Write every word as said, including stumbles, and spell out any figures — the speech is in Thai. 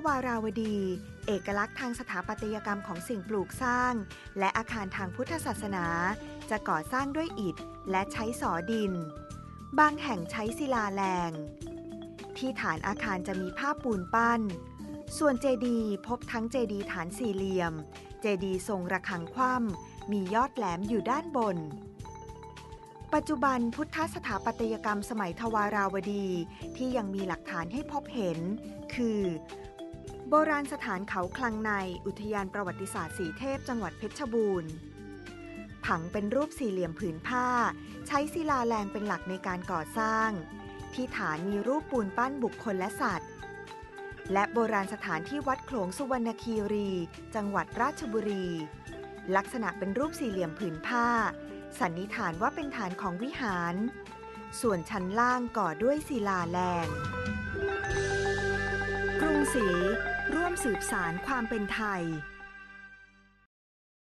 วาราวดีเอกลักษณ์ทางสถาปัตยกรรมของสิ่งปลูกสร้างและอาคารทางพุทธศาสนาจะก่อสร้างด้วยอิฐและใช้สอดินบางแห่งใช้ศิลาแรงที่ฐานอาคารจะมีผ้าปูนปั้นส่วนเจดีย์พบทั้งเจดีย์ฐานสี่เหลี่ยมเจดีย์ทรงระฆังคว่ำมียอดแหลมอยู่ด้านบนปัจจุบันพุทธสถาปัตยกรรมสมัยทวาราวดีที่ยังมีหลักฐานให้พบเห็นคือโบราณสถานเขาคลังในอุทยานประวัติศาสตร์สีเทพจังหวัดเพชรบูรณ์ผังเป็นรูปสี่เหลี่ยมผืนผ้าใช้ศิลาแรงเป็นหลักในการก่อสร้างที่ฐานมีรูปปูนปั้นบุคคลและสัตว์และโบราณสถานที่วัดโขลงสุวรรณคีรีจังหวัดราชบุรีลักษณะเป็นรูปสี่เหลี่ยมผืนผ้าสันนิษฐานว่าเป็นฐานของวิหารส่วนชั้นล่างก่อด้วยศิลาแรงกรุงศรีร่วมสืบสานความเป็นไทย